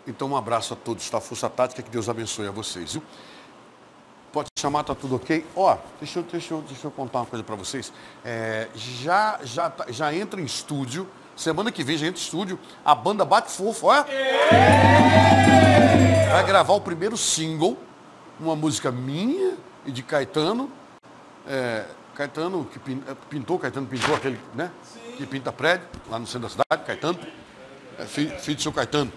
Então, um abraço a todos, tá? Força Tática, que Deus abençoe a vocês, viu? Pode chamar, tá tudo ok? Ó, deixa eu contar uma coisa para vocês. Já entra em estúdio, semana que vem já entra em estúdio, a banda Bate Fofo, ó. Vai gravar o primeiro single, uma música minha e de Caetano. Caetano pintou aquele, né? Sim. Que pinta prédio, lá no centro da cidade, Caetano. Filho do seu Caetano.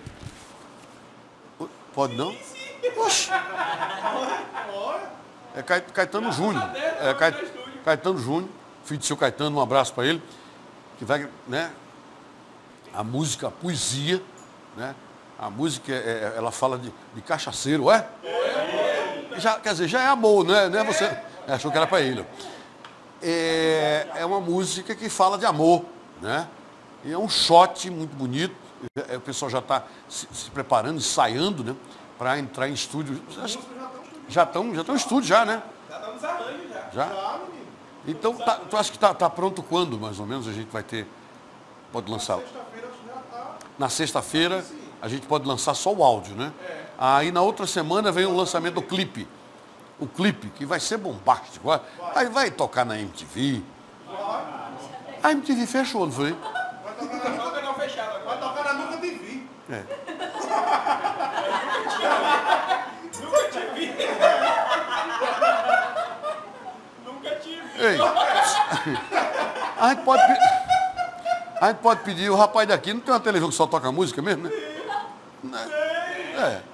Pode não? Oxi. É Caetano Júnior. Caetano Júnior, filho do seu Caetano, um abraço para ele. Que vai, né? A música, a poesia, né? A música, ela fala de cachaceiro, é? Quer dizer, já é amor, né? Você achou que era para ele. É uma música que fala de amor, né? E é um shot muito bonito. O pessoal já está se preparando, ensaiando, né? Para entrar em estúdio. Já estão em estúdio já, né? Já estamos arranjando já. Já? Então, tu acha que tá pronto quando, mais ou menos, a gente vai ter? Pode lançar? Na sexta-feira, a gente pode lançar só o áudio, né? Aí, na outra semana, vem o lançamento do clipe. O clipe, que vai ser bombástico. Aí vai tocar na MTV. A MTV fechou, não foi? Vai tocar na Nunca Te Vi. Nunca te vi. Nunca te vi. Ei, a gente pode pedir, o rapaz daqui não tem uma televisão que só toca música mesmo, né?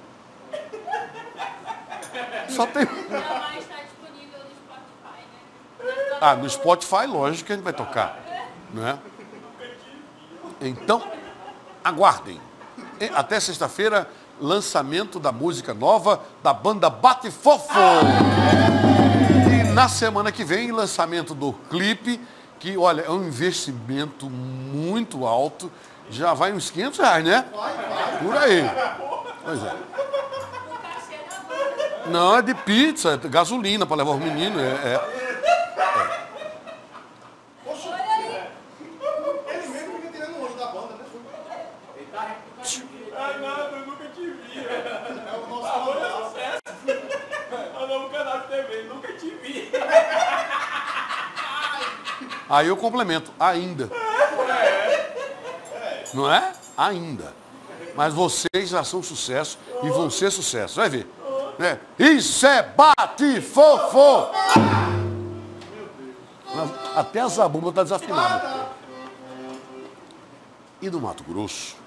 Só tem. Mas está disponível no Spotify, né? No Spotify, lógico que a gente vai tocar, né? Então, aguardem. Até sexta-feira, lançamento da música nova da banda Bate Fofo. E na semana que vem, lançamento do clipe, que, olha, é um investimento muito alto. Já vai uns R$500, né? Por aí. Pois é. Não, é de pizza, é gasolina para levar os meninos. Ele mesmo fica tirando o olho da banda, né? Ai, nada, eu nunca te vi. É o nosso sucesso. É o novo canal de TV, nunca te vi. Aí eu complemento, ainda. Não é? Ainda. Mas vocês já são sucesso e vão ser sucesso. Vai ver. Isso é Bate Fofo! Até a zabumba está desafinada. E do Mato Grosso?